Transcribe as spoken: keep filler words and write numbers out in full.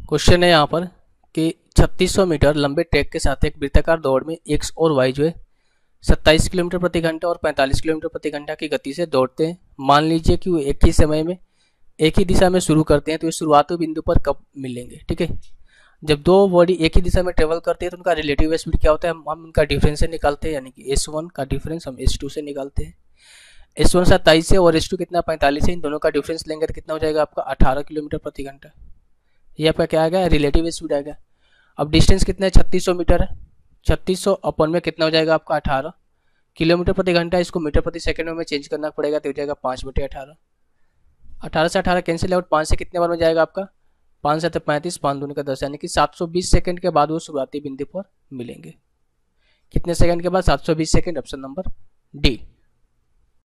Question है यहाँ पर कि छत्तीस सौ मीटर लंबे ट्रैक के साथ एक वृत्ताकार दौड़ में एक्स और वाई जो है सत्ताईस किलोमीटर प्रति घंटा और पैंतालीस किलोमीटर प्रति घंटा की गति से दौड़ते हैं। मान लीजिए कि वो एक ही समय में एक ही दिशा में शुरू करते हैं, तो ये शुरुआती बिंदु पर कब मिलेंगे। ठीक है, जब दो बॉडी एक ही दिशा में ट्रेवल करते हैं तो उनका रिलेटिव स्पीड क्या होता है, हम उनका डिफरेंस से निकालते हैं, यानी कि एस वन का डिफरेंस हम एस टू से निकालते हैं। एस वन सत्ताईस है और एस टू कितना पैंतालीस है, इन दोनों का डिफरेंस लेंगे तो कितना हो जाएगा आपका अठारह किलोमीटर प्रति घंटा। ये आपका क्या आ गया, रिलेटिव स्पीड आ गया। अब डिस्टेंस कितना है, छत्तीस सौ मीटर है। छत्तीस सौ अपन में कितना हो जाएगा आपका अठारह किलोमीटर प्रति घंटा। इसको मीटर प्रति सेकंड में चेंज करना पड़ेगा तो हो जाएगा पाँच बटे अठारह। अठारह से अठारह कैंसिल आउट, पाँच से कितने बार में जाएगा आपका, पाँच से पैंतीस, पाँच दूनी का दस, यानी कि सात सौ बीस सेकंड के बाद वो शुरुआती बिंदु पर मिलेंगे। कितने सेकंड के बाद, सात सौ बीस सेकंड। Option number D.